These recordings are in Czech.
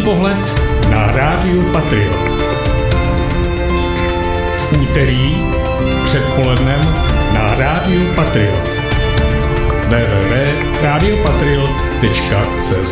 pohled na Rádiu Patriot. V úterý předpolednem na Rádiu Patriot. www.radiopatriot.cz.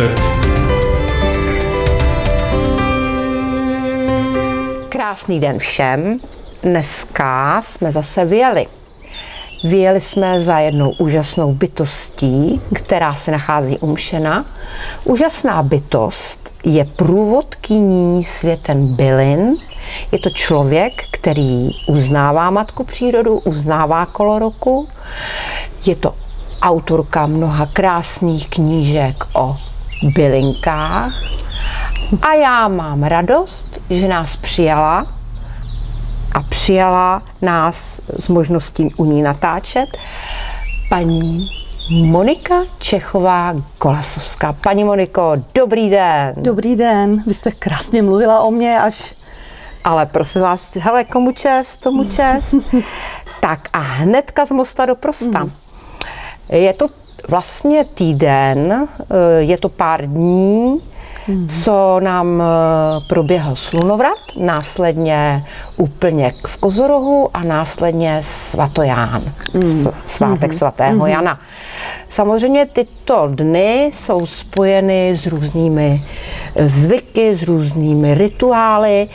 Krásný den všem. Dneska jsme zase vyjeli. Vyjeli jsme za jednou úžasnou bytostí, která se nachází u Mšena. Úžasná bytost je průvodkyní světem bylin. Je to člověk, který uznává matku přírodu, uznává kolo roku. Je to autorka mnoha krásných knížek o bylinkách. A já mám radost, že nás přijala nás s možností u ní natáčet paní Monika Čechová-Golasowská. Paní Moniko, dobrý den. Dobrý den, vy jste krásně mluvila o mě až... Ale prosím vás, hele, komu čest, tomu čest. Tak a hnedka z Mosta do Prosta. Je to vlastně týden, je to pár dní, co nám proběhl slunovrat, následně úplněk v Kozorohu a následně svatoján, svátek svatého Jana. Samozřejmě tyto dny jsou spojeny s různými zvyky, s různými rituály.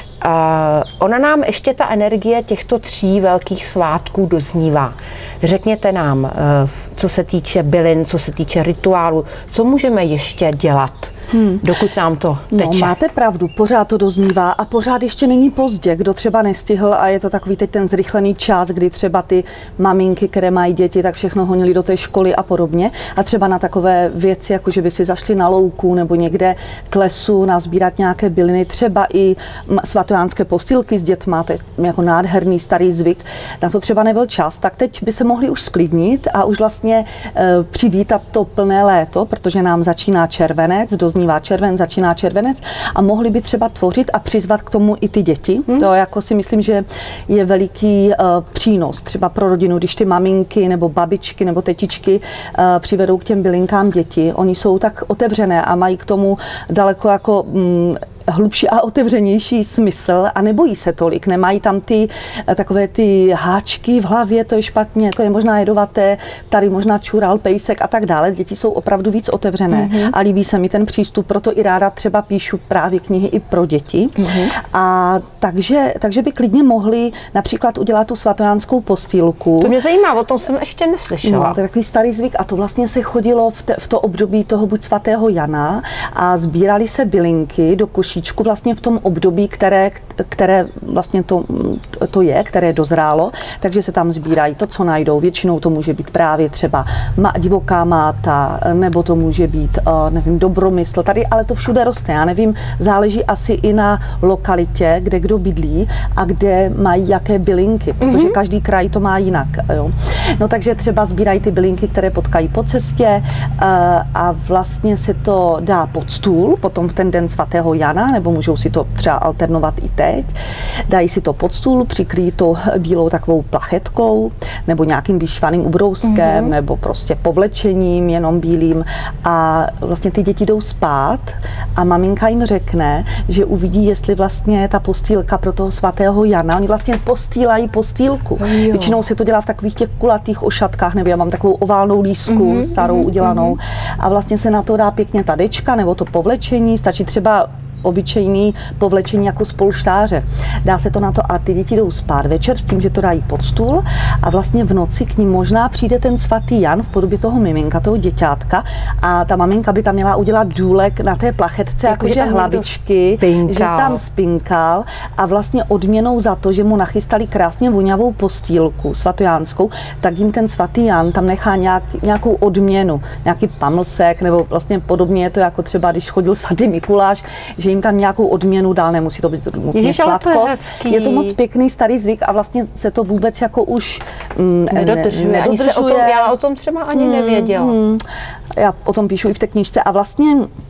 Ona nám ještě ta energie těchto 3 velkých svátků doznívá. Řekněte nám, co se týče bylin, co se týče rituálu, co můžeme ještě dělat, dokud nám to teče. No, máte pravdu, pořád to doznívá a pořád ještě není pozdě, kdo třeba nestihl a je to takový teď ten zrychlený čas, kdy třeba ty maminky, které mají děti, tak všechno honili do té školy a podobně a třeba na takové věci, jako že by si zašli na louku nebo někde k lesu nazbírat nějaké byliny, třeba i svatojánské postýlky s dětma, to je jako nádherný starý zvyk, na to třeba nebyl čas, tak teď by se mohli už sklidnit a už vlastně přivítat to plné léto, protože nám začíná červenec, doznívá červen, začíná červenec a mohli by třeba tvořit a přizvat k tomu i ty děti. To jako si myslím, že je veliký přínos třeba pro rodinu, když ty maminky nebo babičky nebo tetičky přivedou k těm bylinkám děti. Oni jsou tak otevřené a mají k tomu daleko jako hlubší a otevřenější smysl a nebojí se tolik, nemají tam ty takové ty háčky v hlavě, to je špatně, to je možná jedovaté, tady možná čural, pejsek a tak dále. Děti jsou opravdu víc otevřené a líbí se mi ten přístup, proto i ráda třeba píšu právě knihy i pro děti. A takže by klidně mohli například udělat tu svatojánskou postýlku. To mě zajímá, o tom jsem ještě neslyšela. No, to je takový starý zvyk a to vlastně se chodilo v to období toho buď svatého Jana a sbírali se bylinky do košíčku vlastně v tom období, které vlastně to je, které dozrálo, takže se tam sbírají to, co najdou. Většinou to může být právě třeba divoká máta, nebo to může být, nevím, dobromysl. Tady ale to všude roste, já nevím, záleží asi i na lokalitě, kde kdo bydlí a kde mají jaké bylinky, protože každý kraj to má jinak. Jo. No takže třeba sbírají ty bylinky, které potkají po cestě a vlastně se to dá pod stůl, potom v ten den svatého Jana, nebo můžou si to třeba alternovat i teď. Dají si to pod stůl, přikryjí to bílou takovou plachetkou, nebo nějakým vyšvaným ubrouskem, nebo prostě povlečením, jenom bílým. A vlastně ty děti jdou spát a maminka jim řekne, že uvidí, jestli vlastně ta postýlka pro toho svatého Jana, oni vlastně postýlají postýlku. Většinou se to dělá v takových těch kulatých ošatkách, nebo já mám takovou oválnou lísku, starou udělanou. A vlastně se na to dá pěkně ta dečka, nebo to povlečení, stačí třeba obyčejný povlečení jako z polštáře. Dá se to na to a ty děti jdou spát večer s tím, že to dají pod stůl a vlastně v noci k ním možná přijde ten svatý Jan v podobě toho miminka, toho děťátka a ta maminka by tam měla udělat důlek na té plachetce, jakože hlavičky, že tam spinkal a vlastně odměnou za to, že mu nachystali krásně vonavou postýlku svatojánskou, tak jim ten svatý Jan tam nechá nějakou odměnu, nějaký pamlsek nebo vlastně podobně je to jako třeba, když chodil svatý Mikuláš, že jim tam nějakou odměnu dál, nemusí to být nutně sladkost. Je to moc pěkný starý zvyk a vlastně se to vůbec jako už nedodržuje. Já o tom třeba ani nevěděla. Já o tom píšu i v té knížce a vlastně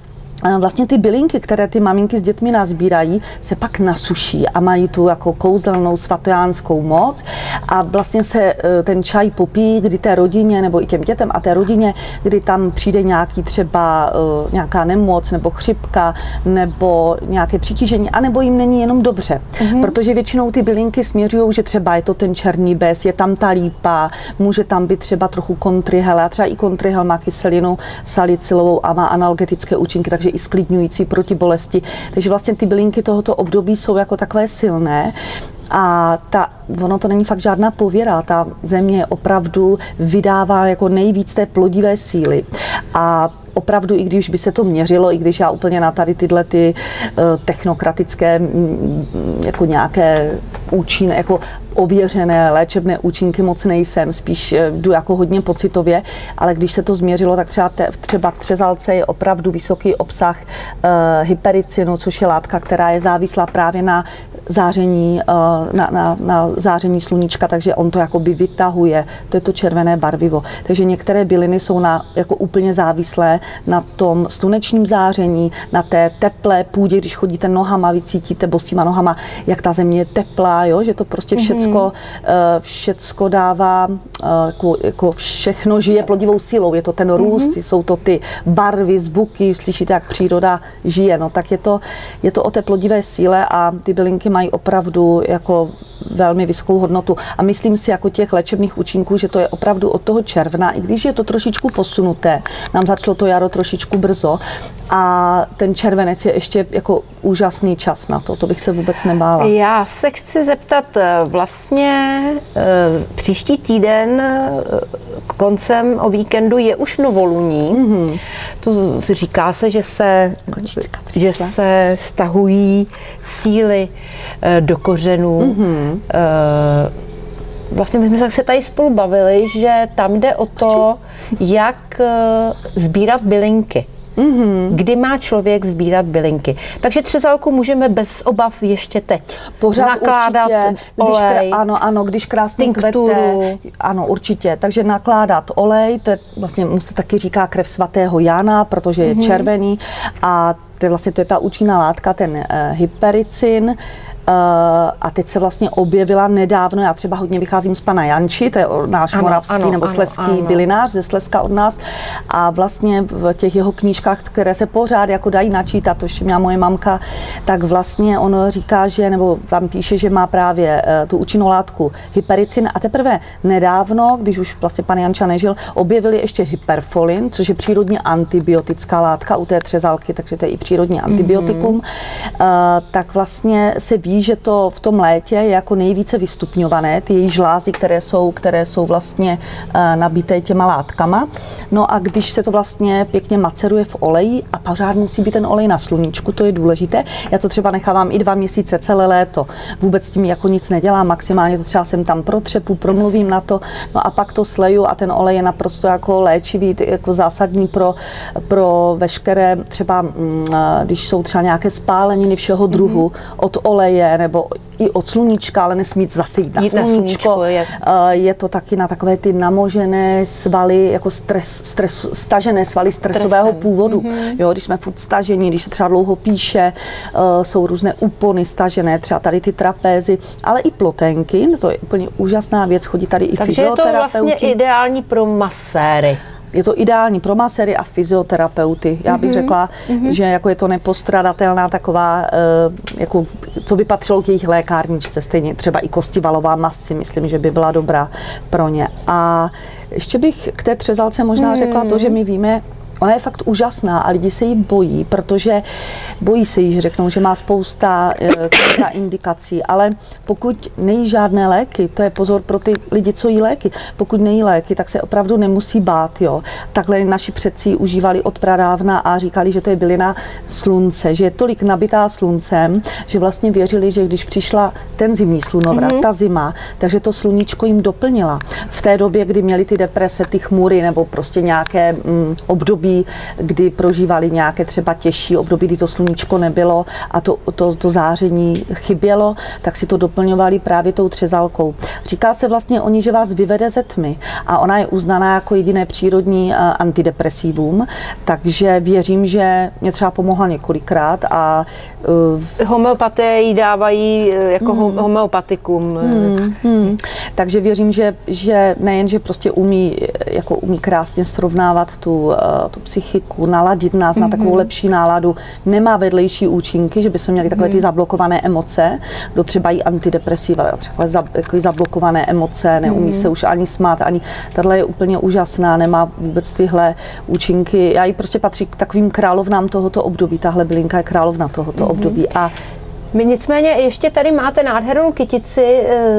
vlastně ty bylinky, které ty maminky s dětmi nazbírají, se pak nasuší a mají tu jako kouzelnou svatojánskou moc a vlastně se ten čaj popíjí, kdy té rodině nebo i těm dětem a té rodině, kdy tam přijde nějaký třeba nějaká nemoc nebo chřipka nebo nějaké přitížení, anebo jim není jenom dobře. Protože většinou ty bylinky směřují, že třeba je to ten černý bez, je tam ta lípa, může tam být třeba trochu kontrihel a třeba i kontrihel má kyselinu salicylovou a má analgetické účinky, takže i sklidňující proti bolesti. Takže vlastně ty bylinky tohoto období jsou jako takové silné. A ono to není fakt žádná pověra, ta země opravdu vydává jako nejvíc té plodivé síly. A opravdu, i když by se to měřilo, i když já úplně na tady tyhle ty technokratické jako nějaké účinky, jako ověřené léčebné účinky moc nejsem, spíš jdu jako hodně pocitově, ale když se to změřilo, tak třeba v třezalce je opravdu vysoký obsah hypericinu, což je látka, která je závislá právě na záření, na záření sluníčka, takže on to jakoby vytahuje, to je to červené barvivo. Takže některé byliny jsou jako úplně závislé na tom slunečním záření, na té teplé půdě, když chodíte nohama, vy cítíte bosýma nohama, jak ta země je teplá, jo? Že to prostě všecko dává, jako všechno žije plodivou sílou, je to ten růst, jsou to ty barvy, zvuky, slyšíte, jak příroda žije, no tak je to o té plodivé síle a ty bylinky mají opravdu jako velmi vysokou hodnotu. A myslím si jako těch léčebných účinků, že to je opravdu od toho června, i když je to trošičku posunuté, nám začalo to jaro trošičku brzo a ten červenec je ještě jako úžasný čas na to bych se vůbec nebála. Já se chci zeptat, vlastně příští týden koncem o víkendu je už novoluní. To říká se, že se stahují síly do kořenů. Vlastně my jsme se tady spolu bavili, že tam jde o to, jak sbírat bylinky. Kdy má člověk sbírat bylinky. Takže třezalku můžeme bez obav ještě teď pořád nakládat olej, když krásně kvete. Ano, určitě. Takže nakládat olej, to je, vlastně mu se taky říká krev svatého Jana, protože je červený a to je ta účinná látka, ten hypericin. A teď se vlastně objevila nedávno, já třeba hodně vycházím z pana Janči, to je náš moravský nebo slezský bylinář ze Slezska od nás a vlastně v těch jeho knížkách, které se pořád jako dají načítat, to ještě měla moje mamka, tak vlastně on říká, že, nebo tam píše, že má právě tu účinnou látku hypericin a teprve nedávno, když už vlastně pan Janča nežil, objevili ještě hyperfolin, což je přírodně antibiotická látka u té třezalky, takže to je i přírodní antibiotikum, tak vlastně se ví, že to v tom létě je jako nejvíce vystupňované, ty její žlázy, které jsou vlastně nabité těma látkama. No a když se to vlastně pěkně maceruje v oleji a pořád musí být ten olej na sluníčku, to je důležité. Já to třeba nechávám i 2 měsíce, celé léto. Vůbec s tím jako nic nedělám, maximálně to třeba jsem tam protřepu, promluvím na to, no a pak to sleju a ten olej je naprosto jako léčivý, jako zásadní pro veškeré třeba, když jsou třeba nějaké spáleniny všeho druhu, od oleje nebo i od sluníčka, ale nesmí zase jít na sluníčko. Je to taky na takové ty namožené svaly, jako stažené svaly stresového původu. Jo, když jsme furt stažení, když se třeba dlouho píše, jsou různé úpony stažené, třeba tady ty trapézy, ale i ploténky, to je úplně úžasná věc, chodí tady i fyzioterapeuti. Takže je to vlastně ideální pro maséry. Je to ideální pro maséry a fyzioterapeuty. Já bych řekla, že jako je to nepostradatelná taková, jako, co by patřilo k jejich lékárničce, stejně třeba i kostivalová mast si myslím, že by byla dobrá pro ně. A ještě bych k té třezalce možná řekla to, že my víme, ona je fakt úžasná a lidi se jí bojí, protože bojí se jí, že řeknou, že má spousta kontraindikací, ale pokud nejí žádné léky, to je pozor pro ty lidi, co jí léky, pokud nejí léky, tak se opravdu nemusí bát. Jo. Takhle naši předci užívali od pradávna a říkali, že to je bylina slunce, že je tolik nabitá sluncem, že vlastně věřili, že když přišla ten zimní slunovrat, ta zima, takže to sluníčko jim doplnila. V té době, kdy měli ty deprese, ty chmury nebo prostě nějaké období období, kdy prožívali nějaké třeba těžší období, kdy to sluníčko nebylo a to záření chybělo, tak si to doplňovali právě tou třezalkou. Říká se vlastně o ní, že vás vyvede ze tmy a ona je uznaná jako jediné přírodní antidepresivum, takže věřím, že mě třeba pomohla několikrát a homeopaté ji dávají jako homeopatikum. Takže věřím, že nejen, že prostě umí krásně srovnávat tu psychiku, naladit nás na takovou lepší náladu, nemá vedlejší účinky, že bychom měli takové ty zablokované emoce, kdo třeba jí antidepresiva, třeba zablokované emoce, neumí se už ani smát, ani tahle je úplně úžasná, nemá vůbec tyhle účinky. Já jí prostě patří k takovým královnám tohoto období, tahle bylinka je královna tohoto období. A my nicméně ještě tady máte nádhernou kytici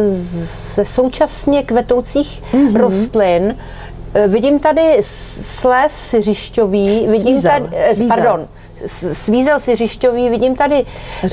ze současně kvetoucích rostlin. Vidím tady slez siřišťový, vidím tady, pardon, svízel siřišťový, vidím tady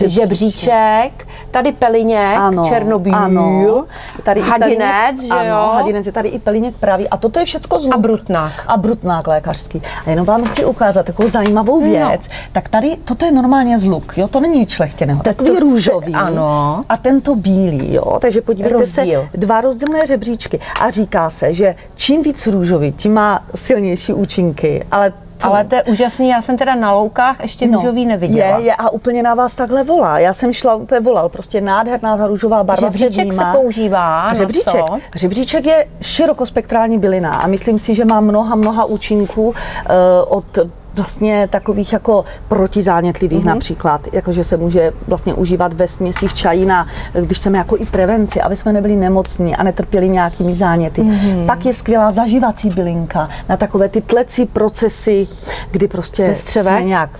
žebříček, tady peliněk, černobíl, tady hadinec, že jo? Hadinec je tady i peliněk pravý a toto je všecko z luk. A brutnák lékařský. A jenom vám chci ukázat takovou zajímavou věc. Tak tady, toto je normálně z luk, jo? To není nic šlechtěného. Takový růžový a tento bílý, jo? Takže podívejte se, dva rozdílné žebříčky. A říká se, že čím víc růžový, tím má silnější účinky, ale to je úžasný, já jsem teda na loukách ještě růžový neviděla. Je a úplně na vás takhle volá. Já jsem šla, úplně volal, prostě nádherná ta růžová barva. Žebříček se používá Žebříček je širokospektrální bylina a myslím si, že má mnoha účinků od vlastně takových jako protizánětlivých například, jakože se může vlastně užívat ve směsích čajína, když chceme jako i prevenci, aby jsme nebyli nemocní a netrpěli nějakými záněty. Pak je skvělá zaživací bylinka na takové ty tlecí procesy, kdy prostě jsme nějak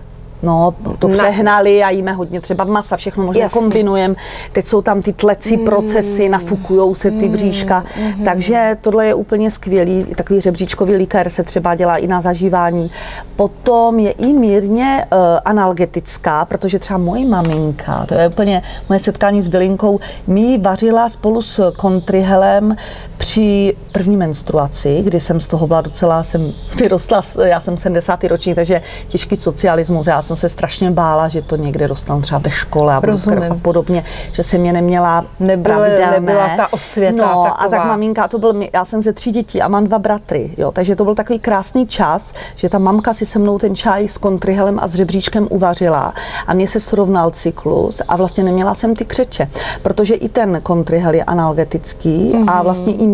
to přehnali a jíme hodně třeba masa, všechno možná kombinujeme. Teď jsou tam ty tlecí procesy, nafukujou se ty bříška, takže tohle je úplně skvělý. Takový žebříčkový likér se třeba dělá i na zažívání. Potom je i mírně analgetická, protože třeba moje maminka, to je úplně moje setkání s bylinkou, mi vařila spolu s kontrihelem při první menstruaci, kdy jsem z toho byla docela, jsem vyrostla, já jsem 70. ročník, takže těžký socialismus, já jsem se strašně bála, že to někde dostanu třeba ve škole a podobně, že jsem je neměla pravidelné. Nebyla ta osvěta taková. A tak maminka, já jsem ze 3 dětí a mám 2 bratry, jo, takže to byl takový krásný čas, že ta mamka si se mnou ten čaj s kontrihelem a s žebříčkem uvařila a mně se srovnal cyklus a vlastně neměla jsem ty křeče, protože i ten kontrihel je analgetický a vlastně i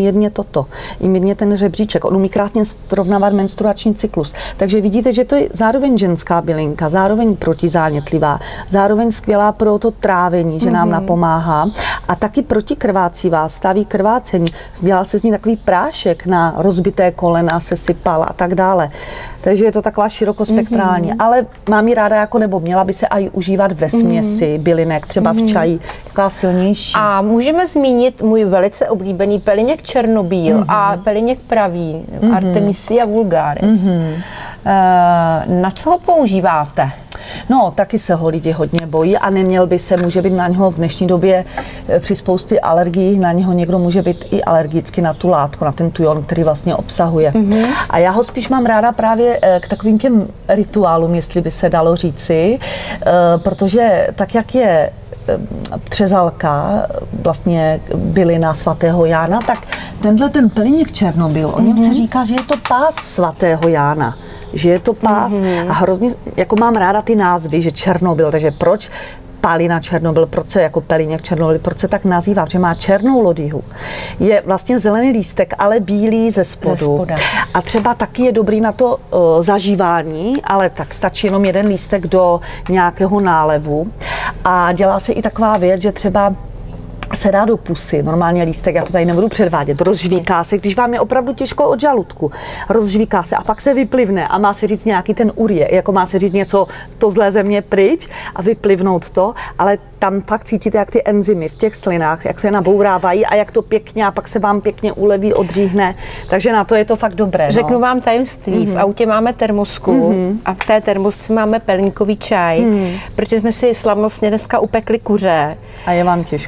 mírně ten žebříček, on umí krásně srovnávat menstruační cyklus. Takže vidíte, že to je zároveň ženská bylinka, zároveň protizánětlivá, zároveň skvělá pro to trávení, že nám napomáhá a taky protikrvácivá, staví krvácení. Dělal se z ní takový prášek na rozbité kolena, se sypal a tak dále. Takže je to taková širokospektrální, ale mám ji ráda nebo měla by se i užívat ve směsi bylinek, třeba v čaji, taková silnější. A můžeme zmínit můj velice oblíbený peliněk černobíl a peliněk pravý, Artemisia vulgaris. Na co ho používáte? No, taky se ho lidi hodně bojí a neměl by se, může být na něho v dnešní době při spoustě alergií, na něho někdo může být i alergicky na tu látku, na ten tujon, který vlastně obsahuje. A já ho spíš mám ráda právě k takovým těm rituálům, jestli by se dalo říci, protože tak, jak je třezalka, vlastně bylina svatého Jána, tak ten peliněk černobyl, o něm se říká, že je to pás svatého Jána. Že je to pás a hrozně, jako mám ráda ty názvy, že Černobyl, takže proč Pálina Černobyl, proč se jako peliněk Černobyl, proč se tak nazývá, protože má černou lodyhu. Je vlastně zelený lístek, ale bílý ze spodu. A třeba taky je dobrý na to zažívání, ale tak stačí jenom jeden lístek do nějakého nálevu. A dělá se i taková věc, že třeba se dá do pusy, normálně lístek, já to tady nebudu předvádět, rozžvíká se, když vám je opravdu těžko od žaludku, rozžvíká se a pak se vyplivne a má se říct nějaký ten urie, jako má se říct něco, to zlé země pryč a vyplivnout to, ale tam fakt cítíte, jak ty enzymy v těch slinách, jak se nabourávají a jak to pěkně a pak se vám pěkně uleví, odříhne, takže na to je to fakt dobré. Řeknu vám tajemství, v autě máme termosku a v té termosce máme pelníkový čaj, protože jsme si slavnostně dneska upekli kuře. A je vám těžko a to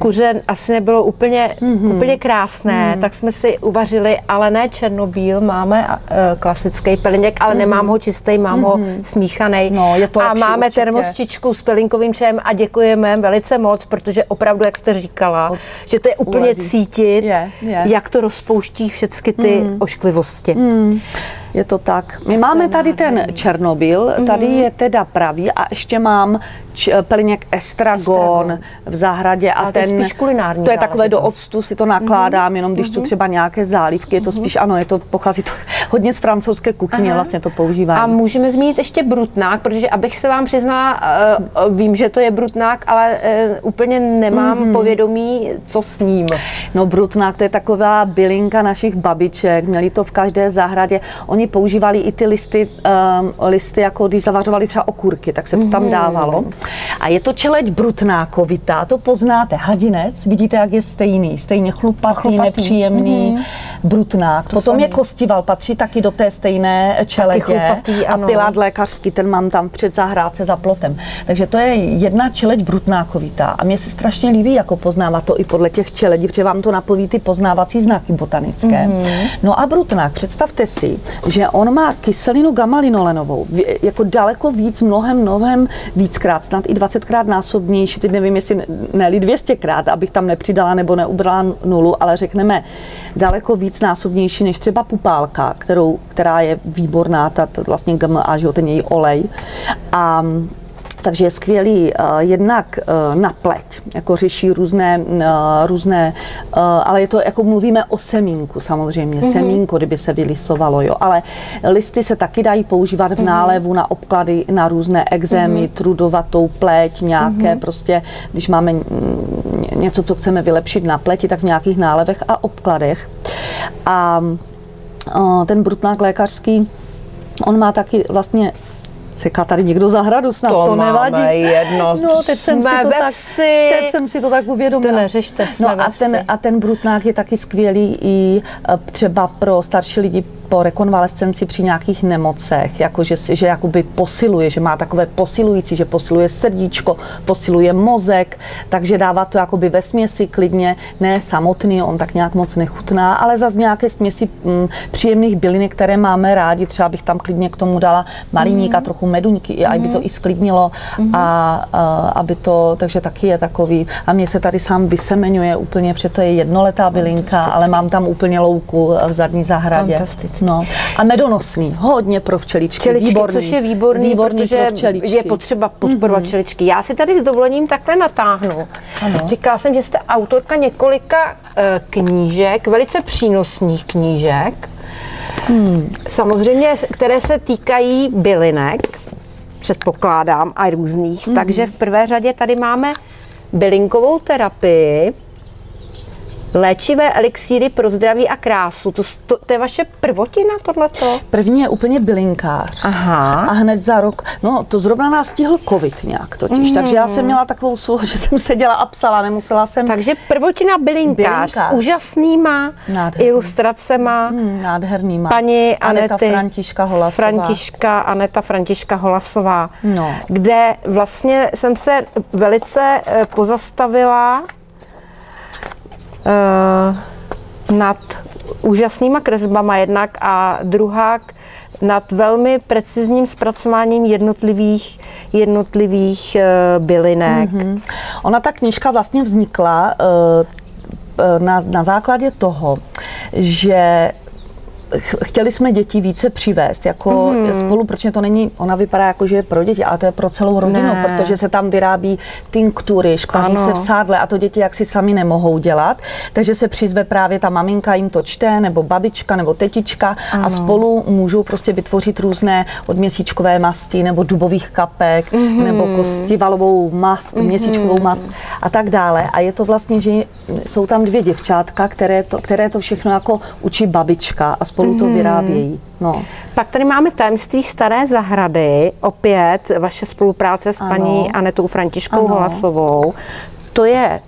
kuře asi nebylo úplně krásné, tak jsme si uvařili, ale ne černobíl, máme klasický peliněk, ale nemám ho čistý, mám ho smíchaný. No, je to a lepší, máme určitě. termosčičku s pelinkovým čajem a děkujeme velice moc, protože opravdu, jak jste říkala, že to je úplně cítit, jak to rozpouští všechny ty ošklivosti. Je to tak. My máme tady ten černobyl, tady je teda pravý a ještě mám peliněk estragon v zahradě a to je spíš kulinární to je takové do octu, si to nakládám, jenom když jsou třeba nějaké zálivky, je to spíš, ano, pochází to hodně z francouzské kuchyně, vlastně to používání. A můžeme zmínit ještě brutnák, protože abych se vám přiznala, vím, že to je brutnák, ale úplně nemám povědomí, co s ním. No brutnák, to je taková bylinka našich babiček, měli to v každé zahradě. Oni používali i ty listy, jako když zavařovali třeba okurky, tak se to tam dávalo. A je to čeleď brutnákovitá, to poznáte, hadinec, vidíte, jak je stejně chlupatý, nepříjemný, brutnák. Potom je kostival, patří taky do té stejné čeledě a pilát lékařský, ten mám tam před zahrádce za plotem. Takže to je jedna čeleď brutnákovitá a mně se strašně líbí, jako poznávat to i podle těch čeledí, protože vám to napoví ty poznávací znaky botanické. No a brutnák, představte si, že on má kyselinu gamma-linolenovou, jako daleko víc, mnohem víckrát, snad i 20krát násobnější, teď nevím, jestli ne-li 200krát, abych tam nepřidala nebo neubrala nulu, ale řekneme daleko víc násobnější než třeba pupálka, která je výborná, vlastně GMA, že jo, ten její olej. Takže je skvělý jednak na pleť, jako řeší různé, ale je to, jako mluvíme o semínku samozřejmě, semínko, kdyby se vylisovalo, jo, ale listy se taky dají používat v nálevu na obklady, na různé ekzémy, trudovatou pleť, nějaké prostě, když máme něco, co chceme vylepšit na pleti, tak v nějakých nálevech a obkladech. A ten brutnák lékařský, on má taky vlastně seká tady někdo zahradu, snad to nevadí. Jedno. No, teď jsem si to tak uvědomila. To neřešte, a ten brutnák je taky skvělý i třeba pro starší lidi po rekonvalescenci při nějakých nemocech, jako že jakoby posiluje, že má takové posilující, že posiluje srdíčko, posiluje mozek, takže dává to jakoby ve směsi klidně, ne samotný, on tak nějak moc nechutná, ale zase nějaké směsi příjemných bylinek, které máme rádi, třeba bych tam klidně k tomu dala malíník a trochu meduňky, aby to i sklidnilo a aby to, takže taky je takový, a mě se tady sám vysemeňuje úplně, protože to je jednoletá bylinka, ale mám tam úplně louku v zadní zahradě. No. A medonosný, hodně pro včeličky, výborný. Což je výborný, protože je potřeba podporovat včeličky. Já si tady s dovolením takhle natáhnu. Ano. Říkala jsem, že jste autorka několika knížek, velice přínosných knížek, samozřejmě, které se týkají bylinek, předpokládám, a různých. Takže v prvé řadě tady máme bylinkovou terapii, léčivé elixíry pro zdraví a krásu. To je vaše prvotina, tohleto? První je úplně bylinkář. Aha. A hned za rok, no to zrovna nás stihl covid nějak totiž, takže já jsem měla takovou svou, že jsem seděla a psala, nemusela jsem. Takže prvotina bylinkář. Úžasnýma ilustracema. Nádherný má. Paní Aneta Františka Holasová. No. Kde vlastně jsem se velice pozastavila nad úžasnýma kresbama jednak a druhá nad velmi precizním zpracováním jednotlivých bylinek. Ona ta knížka vlastně vznikla na základě toho, že chtěli jsme děti více přivést jako spolu, protože to není, ona vypadá jako, že je pro děti, ale to je pro celou rodinu, protože se tam vyrábí tinktury, škvaří se v sádle a to děti jaksi sami nemohou dělat, takže se přizve právě ta maminka, jim to čte, nebo babička, nebo tetička a spolu můžou prostě vytvořit různé odměsíčkové masti, nebo dubových kapek, nebo kostivalovou mast, měsíčkovou mast a tak dále. A je to vlastně, že jsou tam dvě děvčátka, které to všechno jako učí babička a spolu to vyrábějí. No. Pak tady máme tajemství staré zahrady, opět vaše spolupráce s paní Anetou Františkou Holasovou. To je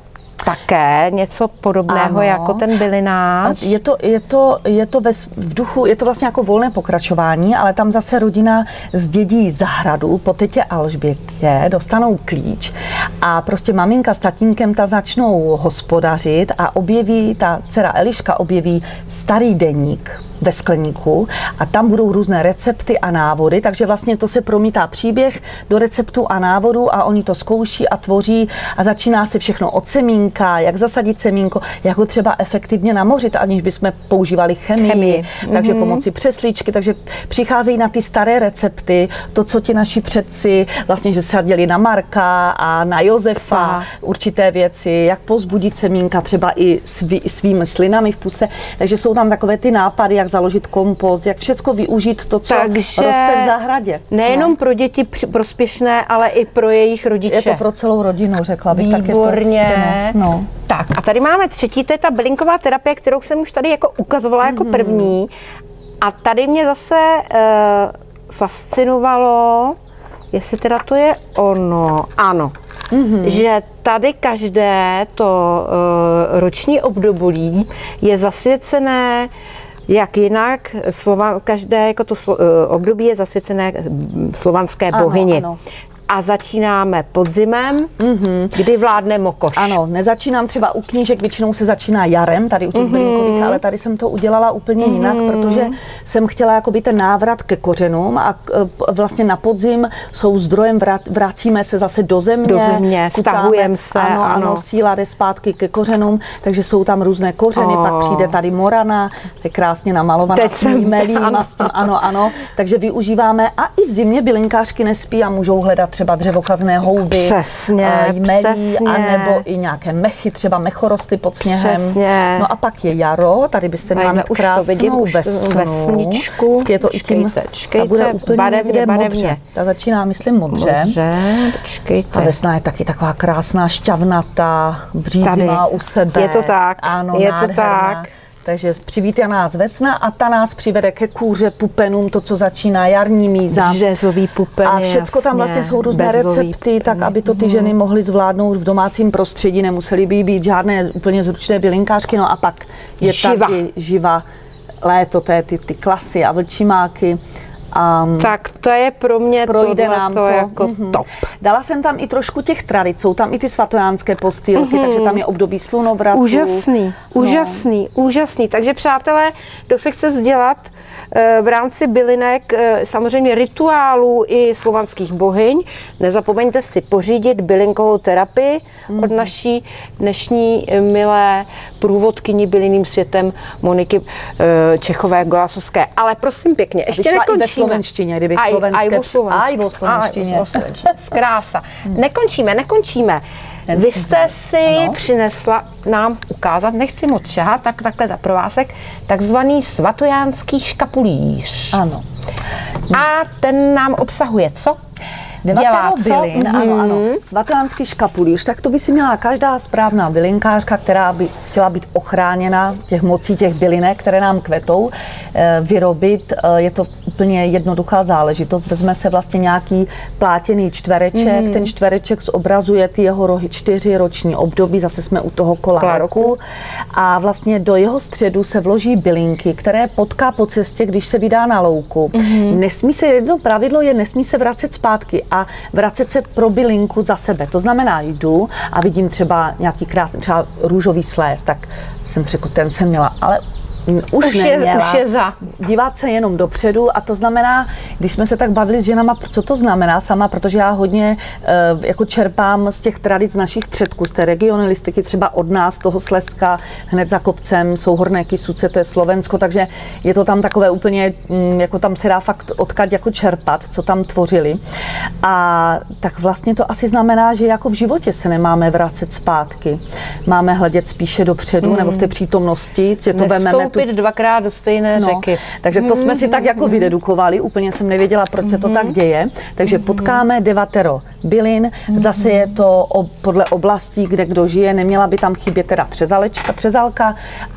také něco podobného Ano. jako ten bylinář. Je to v duchu, je to vlastně jako volné pokračování, ale tam zase rodina zdědí zahradu po tetě Alžbětě, dostanou klíč a prostě maminka s tatínkem ta začnou hospodařit a ta dcera Eliška objeví starý deník ve skleníku a tam budou různé recepty a návody, takže vlastně to se promítá příběh do receptu a návodu a oni to zkouší a tvoří a začíná se všechno od semínka, jak zasadit semínko, jak ho třeba efektivně namořit, aniž bychom používali chemii. Takže pomocí přesličky, takže přicházejí na ty staré recepty, to, co ti naši předci vlastně, že sadili na Marka a na Josefa, určité věci, jak povzbudit semínka třeba i svými slinami v puse, takže jsou tam takové ty nápady, jak založit kompost, jak všecko využít to, co roste v zahradě. Nejenom pro děti prospěšné, ale i pro jejich rodiče. Je to pro celou rodinu, řekla bych. Výborně. Tak, no. Tak a tady máme třetí, to je ta bylinková terapie, kterou jsem už tady jako ukazovala jako první. A tady mě zase fascinovalo, jestli teda to je ono. Ano. Že tady každé to roční období je zasvěcené jak jinak, každé jako to období je zasvěcené slovanské bohyni. Ano. A začínáme podzimem, kdy vládne mokoš. Ano, nezačínám třeba u knížek, většinou se začíná jarem, tady u těch bylinkových, ale tady jsem to udělala úplně jinak, protože jsem chtěla jakoby ten návrat ke kořenům a vlastně na podzim jsou zdrojem, vracíme se zase do země, stahujeme se. Ano, síla jde zpátky ke kořenům, takže jsou tam různé kořeny, pak přijde tady morana, je krásně namalovaná s tím melím a s tím, ano, takže využíváme a i v zimě bylinkářky nespí a můžou hledat třeba dřevokazné houby, jmelí, anebo i nějaké mechy, třeba mechorosty pod sněhem. Přesně. No a pak je jaro, tady byste měla mít krásnou vesničku. Je to i tím, ta bude úplně někde modře. Ta začíná, myslím, modře. A vesna je taky taková krásná, šťavnatá, břízivá u sebe. Je to tak. Ano, je nádherná. To tak. Takže přivítá nás vesna a ta nás přivede ke kůře, pupenům, to, co začíná jarní míza. Březový pupen, a všecko tam vlastně jsou různé recepty, tak aby to ty ženy mohly zvládnout v domácím prostředí, nemusely by být žádné úplně zručné bylinkářky. No a pak je taky živa léto, to je ty klasy a vlčimáky. Tak to je pro mě projde nám to jako top. Dala jsem tam i trošku těch tradic, jsou tam i ty svatojánské postýlky, takže tam je období slunovratu. Úžasný. Takže přátelé, kdo se chce vzdělat v rámci bylinek, samozřejmě rituálů i slovanských bohyň, nezapomeňte si pořídit bylinkovou terapii od naší dnešní milé průvodkyni bylinným světem Moniky Čechové-Golasovské. Ale prosím pěkně, ještě nekončíme. I ve slovenštině, kdyby slovenské. slovenštině. Krása. Nekončíme. Vy jste si přinesla nám ukázat, nechci moc šahat, takhle za provázek, takzvaný svatojánský škapulíř. Ano. A ten nám obsahuje co? 9 bylin, ano. Svatojánský škapulíř, tak to by si měla každá správná bylinkářka, která by chtěla být ochráněna těch mocí těch bylinek, které nám kvetou, vyrobit. Je to úplně jednoduchá záležitost. Vezme se vlastně nějaký plátěný čtvereček, ten čtvereček zobrazuje ty jeho 4 roční období, zase jsme u toho kola roku. A vlastně do jeho středu se vloží bylinky, které potká po cestě, když se vydá na louku. Nesmí se, jedno pravidlo je, nesmí se vracet zpátky a vracet se pro bylinku za sebe. To znamená, jdu a vidím třeba nějaký krásný, třeba růžový sléz, tak jsem řekl, ten jsem měla, ale už neměla. Je za. Dívat se jenom dopředu a to znamená, když jsme se tak bavili s ženama, co to znamená sama, protože já hodně jako čerpám z těch tradic našich předků, z té regionalistiky, třeba od nás, toho Slezska, hned za kopcem, jsou Horné Kysuce, to je Slovensko, takže je to tam takové úplně, jako tam se dá fakt odkud jako čerpat, co tam tvořili. A tak vlastně to asi znamená, že jako v životě se nemáme vracet zpátky. Máme hledět spíše dopředu, nebo v té přítomnosti, že to vememe tu vstoupit dvakrát do stejné řeky. Takže to jsme si tak jako vydedukovali, úplně jsem nevěděla, proč se to tak děje. Takže potkáme 9 bylin, zase je to podle oblastí, kde kdo žije, neměla by tam chybět teda Třezalka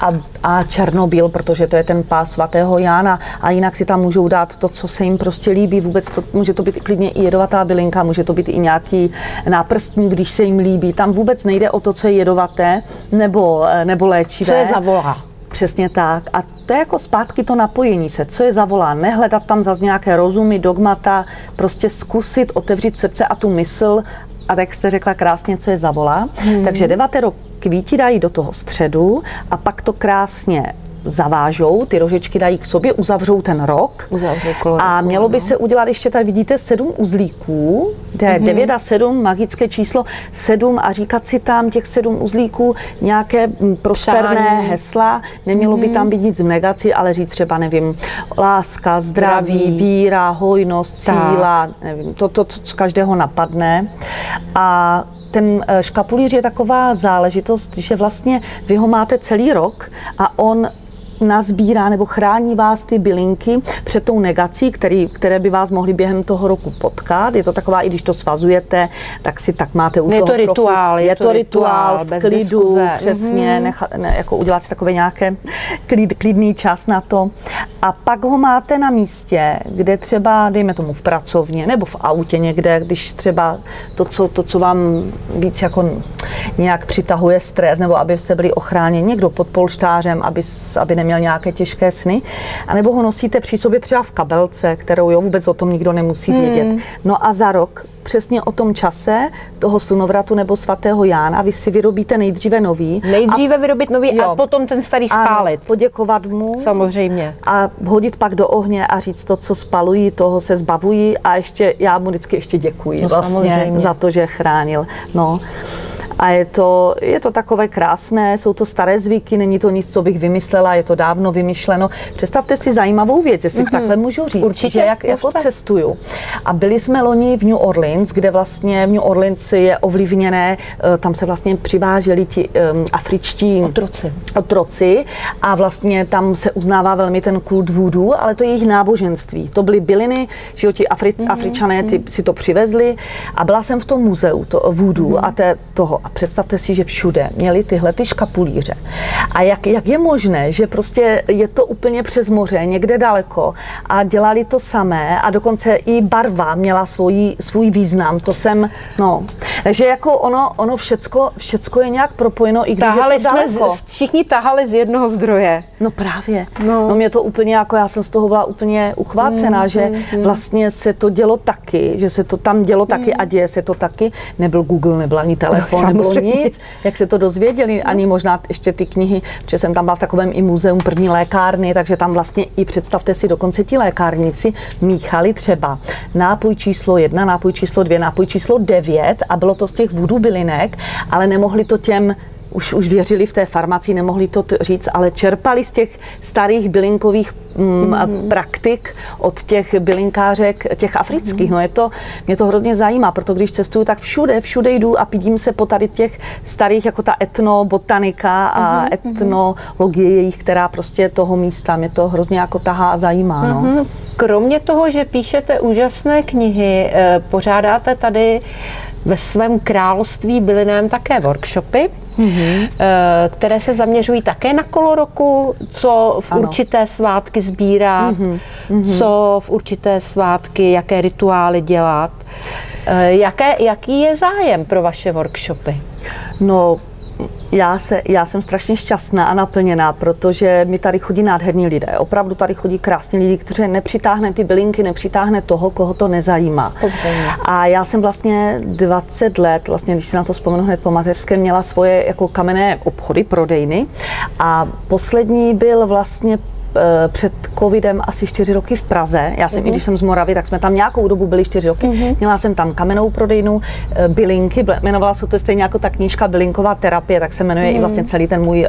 a Černobyl, protože to je ten pás svatého Jána a jinak si tam můžou dát to, co se jim prostě líbí, vůbec to, může to být klidně i jedovatá bylinka, může to být i nějaký náprstník, když se jim líbí, tam vůbec nejde o to, co je jedovaté nebo léčivé. Co je zavolá. Přesně tak. A to je jako zpátky to napojení se, co je zavolá, nehledat tam zas nějaké rozumy, dogmata, prostě zkusit otevřít srdce a tu mysl a tak jste řekla krásně, co je zavolá. Takže 9 kvíti dají do toho středu a pak to krásně zavážou, ty rožečky dají k sobě, uzavřou ten rok. A mělo by se udělat ještě, tady vidíte, 7 uzlíků, to je 9 a 7, magické číslo 7 a říkat si tam těch 7 uzlíků nějaké prosperné hesla. Nemělo by tam být nic v negaci, ale říct třeba, nevím, láska, zdraví, víra, hojnost, síla, nevím, to z každého napadne. A ten škapulíř je taková záležitost, že vlastně vy ho máte celý rok a on nazbírá nebo chrání vás ty bylinky před tou negací, které by vás mohly během toho roku potkat. Je to taková, i když to svazujete, tak si tak máte u toho rituál, je to rituál v klidu, přesně, jako udělat si takové nějaké klidný čas na to. A pak ho máte na místě, kde třeba, dejme tomu v pracovně nebo v autě někde, když třeba to, co vám víc jako nějak přitahuje stres, nebo aby se byli ochráněni, někdo pod polštářem, aby neměl nějaké těžké sny, anebo ho nosíte při sobě třeba v kabelce, kterou vůbec o tom nikdo nemusí vědět. No a za rok, přesně o tom čase toho slunovratu nebo svatého Jána, vy si vyrobíte nejdříve nový. Nejdříve vyrobit nový a potom ten starý spálit. Ano, poděkovat mu. Samozřejmě. A hodit pak do ohně a říct to, co spalují, toho se zbavují a já mu vždycky ještě děkuji vlastně za to, že chránil. No. A je to takové krásné, jsou to staré zvyky, není to nic, co bych vymyslela, je to dávno vymyšleno. Představte si zajímavou věc, jestli takhle můžu říct, určitě, že jako cestuju. A byli jsme loni v New Orleans, kde vlastně v New Orleans je ovlivněné, tam se vlastně přiváželi ti afričtí otroci a vlastně tam se uznává velmi ten kult voodoo, ale to je jejich náboženství. To byly byliny, že ti Afričané si to přivezli a byla jsem v tom muzeu voodoo a toho. A představte si, že všude měli tyhle ty škapulíře. A jak je možné, že prostě je to úplně přes moře, někde daleko a dělali to samé a dokonce i barva měla svůj význam. To jsem, Takže jako ono všecko je nějak propojeno, i když je to daleko. Všichni tahali z jednoho zdroje. No právě. No mě to úplně jako, já jsem z toho byla úplně uchvácená, že vlastně se to dělo taky, že se to tam dělo taky a děje se to taky. Nebyl Google, nebyl ani telefon, nebylo nic, jak se to dozvěděli, ani možná ještě ty knihy, protože jsem tam byla v takovém i muzeum první lékárny, takže tam vlastně i představte si, dokonce ti lékárníci míchali třeba nápoj číslo 1, nápoj číslo 2, nápoj číslo 9 a bylo to z těch voodoo bylinek, ale nemohli to těm už věřili v té farmacii, nemohli to říct, ale čerpali z těch starých bylinkových praktik od těch bylinkářek, těch afrických. Mě to hrozně zajímá, proto když cestuju, tak všude jdu a pídím se po tady těch starých, jako ta etnobotanika a etnologie jejich, která prostě toho místa, mě to hrozně jako tahá a zajímá. Kromě toho, že píšete úžasné knihy, pořádáte tady ve svém království bylinném také workshopy, které se zaměřují také na kolo roku, co v určité svátky sbírat, co v určité svátky, jaké rituály dělat. Jaký je zájem pro vaše workshopy? No, já jsem strašně šťastná a naplněná, protože mi tady chodí nádherní lidé. Opravdu tady chodí krásní lidi, kteří nepřitáhne ty bylinky, nepřitáhne toho, koho to nezajímá. A já jsem vlastně 20 let, vlastně, když si na to vzpomenu hned po mateřské, měla svoje jako kamenné obchody, prodejny. A poslední byl vlastně před covidem asi 4 roky v Praze. Já jsem, i když jsem z Moravy, tak jsme tam nějakou dobu byli 4 roky. Měla jsem tam kamennou prodejnu, bylinky, jmenovala se to stejně jako ta knížka Bylinková terapie, tak se jmenuje i vlastně celý ten můj,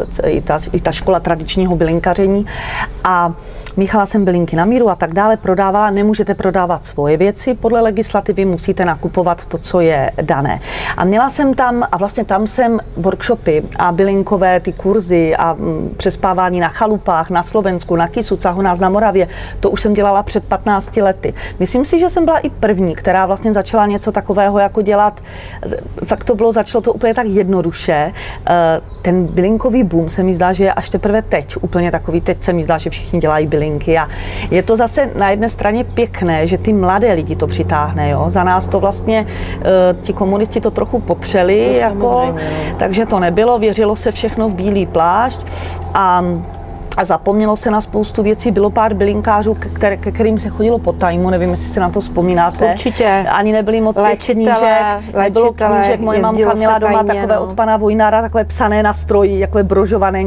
i ta škola tradičního bylinkaření. A míchala jsem bylinky na míru a tak dále, prodávala. Nemůžete prodávat svoje věci podle legislativy, musíte nakupovat to, co je dané. A měla jsem tam, a vlastně tam jsem workshopy a bylinkové ty kurzy a přespávání na chalupách, na Slovensku, na Kysucách, u nás na Moravě, to už jsem dělala před 15 lety. Myslím si, že jsem byla i první, která vlastně začala něco takového jako dělat. Fakt to bylo, začalo to úplně tak jednoduše. Ten bylinkový boom se mi zdá, že je až teprve teď, úplně takový, teď se mi zdá, že všichni dělají bylinky a je to zase na jedné straně pěkné, že ty mladé lidi to přitáhne, jo. Za nás to vlastně ti komunisti to trochu potřeli, jako, takže to nebylo, věřilo se všechno v bílý plášť a zapomnělo se na spoustu věcí. Bylo pár bylinkářů, ke kterým se chodilo po tajmu, nevím, jestli si na to vzpomínáte. Určitě. Ani nebyly moc těch knížek, nebylo knížek. Moje mamka měla doma takové od pana Vojnára, takové psané na stroji, takové brožované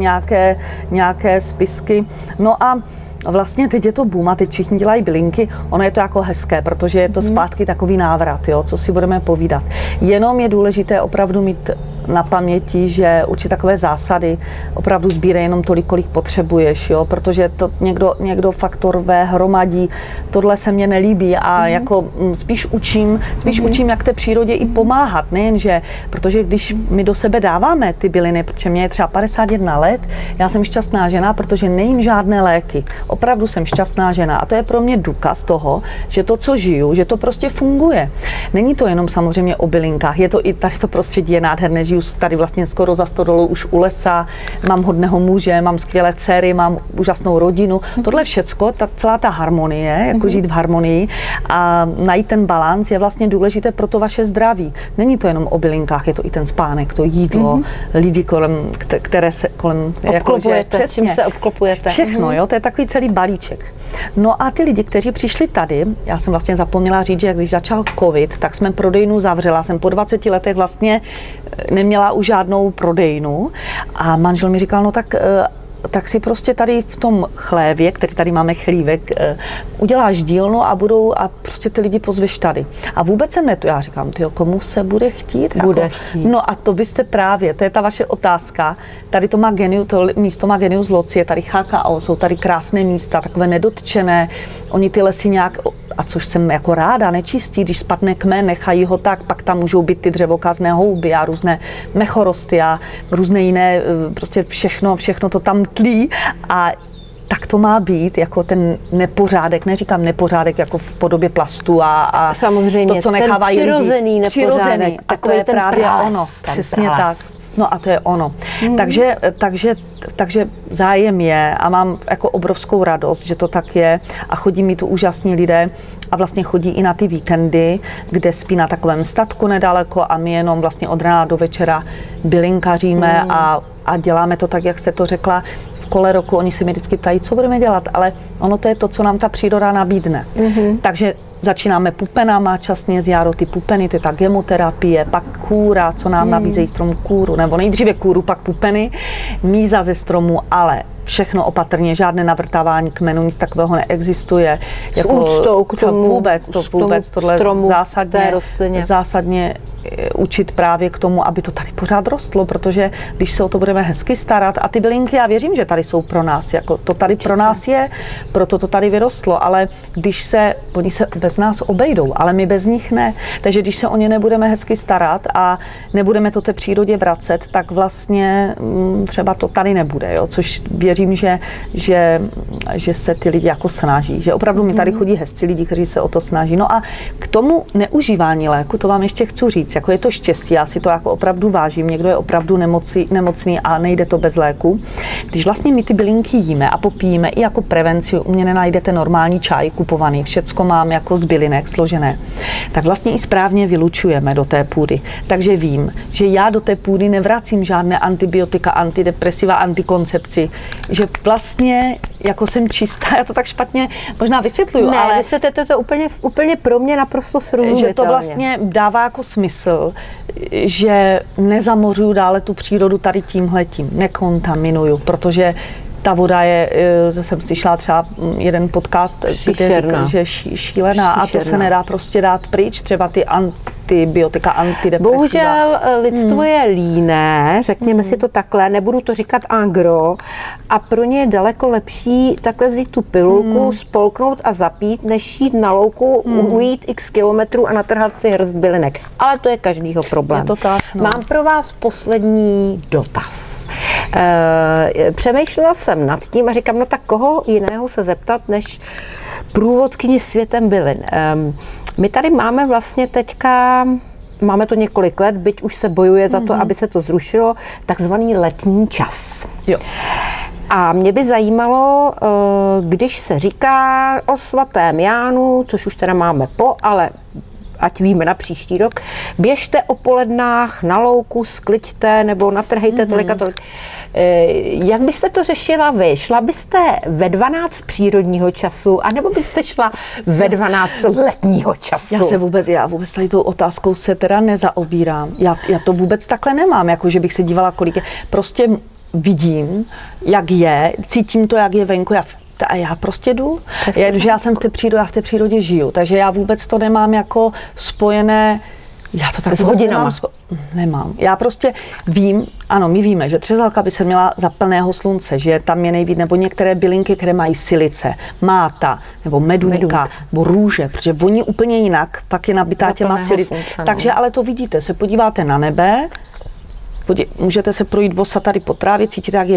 nějaké spisky. No a vlastně teď je to boom a teď všichni dělají bylinky, ono je to jako hezké, protože je to zpátky takový návrat, jo, co si budeme povídat. Jenom je důležité opravdu mít na paměti, že určitě takové zásady opravdu sbírej jenom tolik, kolik potřebuješ, jo, protože to někdo faktorové hromadí, tohle se mně nelíbí a jako spíš učím, jak té přírodě i pomáhat, nejenže, protože když my do sebe dáváme ty byliny, protože mě je třeba 51 let, já jsem šťastná žena, protože nejím žádné léky. Opravdu jsem šťastná žena a to je pro mě důkaz toho, že to, co žiju, že to prostě funguje. Není to jenom samozřejmě o bylinkách, je to i tady to prostředí je nádherné, žiju tady vlastně skoro za stodolou už u lesa, mám hodného muže, mám skvělé dcery, mám úžasnou rodinu. Tohle všecko, celá ta harmonie, jako žít v harmonii a najít ten balans je vlastně důležité pro to vaše zdraví. Není to jenom o bylinkách, je to i ten spánek, to jídlo, lidi kolem, které se kolem obklopujete, jako, čím se obklopujete. Všechno, jo, to je takový celý balíček. No a ty lidi, kteří přišli tady, já jsem vlastně zapomněla říct, že když začal covid, tak jsme prodejnu zavřela. Jsem po 20 letech vlastně neměla už žádnou prodejnu a manžel mi říkal, no tak si prostě tady v tom chlévě, který tady máme chlívek, uděláš dílnu a prostě ty lidi pozveš tady. A vůbec jsem já říkám, tyjo, komu se bude chtít? Bude chtít. No a to byste právě, to je ta vaše otázka. Tady to má genius, to místo má genius loci, je tady HKO, jsou tady krásné místa, takové nedotčené, oni ty lesy nějak, a což jsem jako ráda, nečistí, když spadne kmen, nechají ho tak, pak tam můžou být ty dřevokazné houby a různé mechorosty a různé jiné, prostě všechno to tam tlí a tak to má být, jako ten nepořádek, neříkám nepořádek jako v podobě plastu a samozřejmě, to, co nechávají ten přirozený lidi. Nepořádek, A to je právě prales, ono, přesně prales. tak. No a to je ono. Takže zájem je a mám jako obrovskou radost, že to tak je a chodí mi tu úžasní lidé a vlastně chodí i na ty víkendy, kde spí na takovém statku nedaleko a my jenom vlastně od rána do večera bylinkaříme a děláme to tak, jak jste to řekla, v kole roku. Oni se mi vždycky ptají, co budeme dělat, ale ono to je to, co nám ta příroda nabídne. Takže začínáme pupenama, časně z jaro ty pupeny, to je ta gemoterapie, pak kůra, co nám nabízejí strom kůru, nebo nejdříve kůru, pak pupeny, míza ze stromu, ale všechno opatrně, žádné navrtávání kmenů, nic takového neexistuje. S úctou k tomu, vůbec tohle stromu, zásadně učit právě k tomu, aby to tady pořád rostlo, protože když se o to budeme hezky starat a ty bylinky, já věřím, že tady jsou pro nás, jako to tady pro nás je, proto to tady vyrostlo, ale když oni se bez nás obejdou, ale my bez nich ne, takže když se o ně nebudeme hezky starat a nebudeme to té přírodě vracet, tak vlastně třeba to tady nebude, jo? Což věřím, že se ty lidi jako snaží, že opravdu mi tady chodí hezcí lidi, kteří se o to snaží. No a k tomu neužívání léku, to vám ještě chci říct, jako je to štěstí, já si to jako opravdu vážím, někdo je opravdu nemocný a nejde to bez léku. Když vlastně my ty bylinky jíme a popijíme i jako prevenci, u mě nenajdete normální čaj kupovaný, všecko mám jako z bylinek složené, tak vlastně i správně vylučujeme do té půdy. Takže vím, že já do té půdy nevracím žádné antibiotika, antidepresiva, antikoncepci, že vlastně jako jsem čistá, já to tak špatně možná vysvětluju, ne, ale vysvětlete to úplně pro mě naprosto srozumitelně. Že to vlastně dává jako smysl, že nezamořuju dále tu přírodu tady tímhletím, nekontaminuju, protože ta voda je, jsem slyšela třeba jeden podcast, kde říkal, že je šílená a to se nedá prostě dát pryč, třeba ty antibiotika, antidepresiva. Bohužel lidstvo je líné, řekněme si to takhle, nebudu to říkat angro, a pro ně je daleko lepší takhle vzít tu pilulku, spolknout a zapít, než jít na louku, ujít x kilometrů a natrhat si hrst bylinek. Ale to je každýho problém. Je to tak, no. Mám pro vás poslední dotaz. Přemýšlela jsem nad tím a říkám, no tak koho jiného se zeptat, než průvodkyni světem bylin. My tady máme vlastně teďka, máme to několik let, byť už se bojuje za to, aby se to zrušilo, takzvaný letní čas. Jo. A mě by zajímalo, když se říká o svatém Jánu, což už teda máme ale ať víme na příští rok, běžte o polednách na louku, skliďte nebo natrhejte tolik a tolik. Jak byste to řešila vy? Šla byste ve 12 přírodního času, anebo byste šla ve 12 letního času? Já vůbec tady tou otázkou se teda nezaobírám. Já to vůbec takhle nemám, jako že bych se dívala, kolik je. Prostě vidím, jak je, cítím to, jak je venku. A já prostě jdu, že já jsem v té přírodě žiju, takže já vůbec to nemám jako spojené, já to tak s hodinama. Nemám. Já prostě vím, ano, my víme, že třezalka by se měla za plného slunce, že tam je nejvíc, nebo některé bylinky, které mají silice, máta, nebo meduňka, nebo růže, protože voní úplně jinak, pak je nabitá těma silic. Takže ale to vidíte, se podíváte na nebe, můžete se projít bosa tady po trávě, cítíte, jak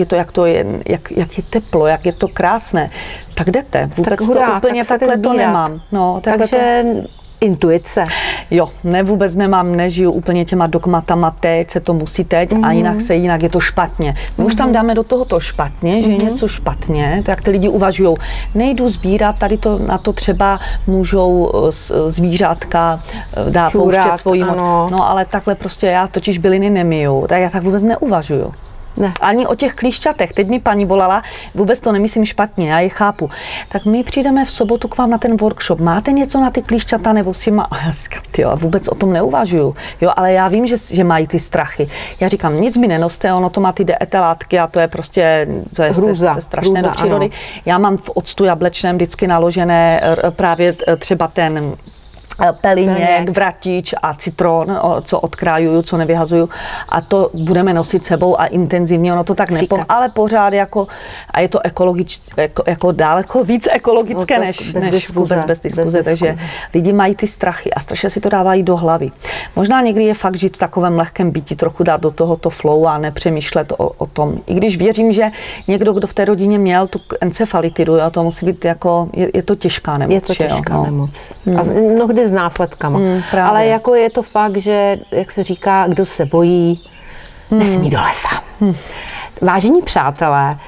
je teplo, jak je to krásné. Tak jdete. Vůbec tak to úplně takhle to nemám. No, takže intuice. Jo, vůbec nemám, nežiju úplně těma dogmatama, teď se to musí teď a jinak je to špatně. My už tam dáme do toho to špatně, že je něco špatně, to jak ty lidi uvažujou. Nejdu sbírat, tady to na to třeba můžou zvířátka dát pouštět svojí no ale takhle prostě já totiž byliny nemiju, tak já tak vůbec neuvažuju. Ne. Ani o těch klíšťatech. Teď mi paní volala, vůbec to nemyslím špatně, já je chápu. Tak my přijdeme v sobotu k vám na ten workshop. Máte něco na ty klíšťata nebo si má? A já říkám, tyjo, vůbec o tom neuvažuju. Jo, ale já vím, že mají ty strachy. Já říkám, nic mi nenoste, ono to má ty etylátky a to je prostě hrůza, strašné do přírody. Ano. Já mám v octu jablečném vždycky naložené právě třeba ten pelíněk, vratič a citron, co odkrájuju, co nevyhazuju, a to budeme nosit sebou a intenzivně, ono to tak ale pořád jako, a je to ekologické, jako daleko víc ekologické, než vůbec bez diskuze, takže lidi mají ty strachy a strašně si to dávají do hlavy. Možná někdy je fakt žít v takovém lehkém bytí, trochu dát do tohoto flow a nepřemýšlet o tom. I když věřím, že někdo, kdo v té rodině měl tu encefalitidu, to musí být jako, je to těžká nemoc. Je to těžká nemoc. A mnohdy s následkama. Ale jako je to fakt, že, jak se říká, kdo se bojí, nesmí do lesa. Vážení přátelé,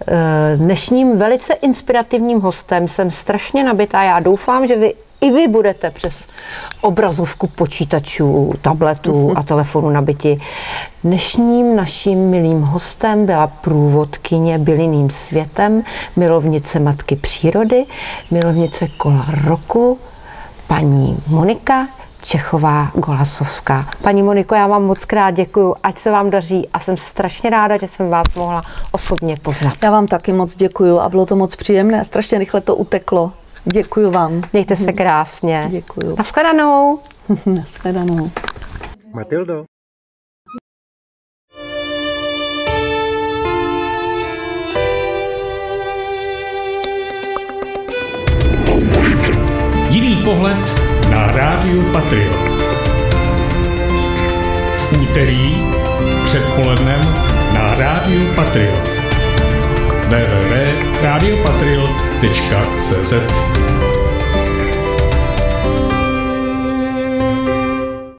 dnešním velice inspirativním hostem jsem strašně nabitá. Já doufám, že i vy budete přes obrazovku počítačů, tabletů a telefonu nabiti. Dnešním naším milým hostem byla průvodkyně bylinným světem, milovnice matky přírody, milovnice kola roku, paní Monika Čechová-Golasovská. Paní Moniko, já vám moc krát děkuju, ať se vám daří a jsem strašně ráda, že jsem vás mohla osobně poznat. Já vám taky moc děkuju a bylo to moc příjemné, strašně rychle to uteklo. Děkuju vám. Mějte se krásně. Děkuju. Nashledanou. Nashledanou. Matildo. Jiný pohled na Rádiu Patriot. V úterý předpolednem na Rádiu Patriot. www.radiopatriot.cz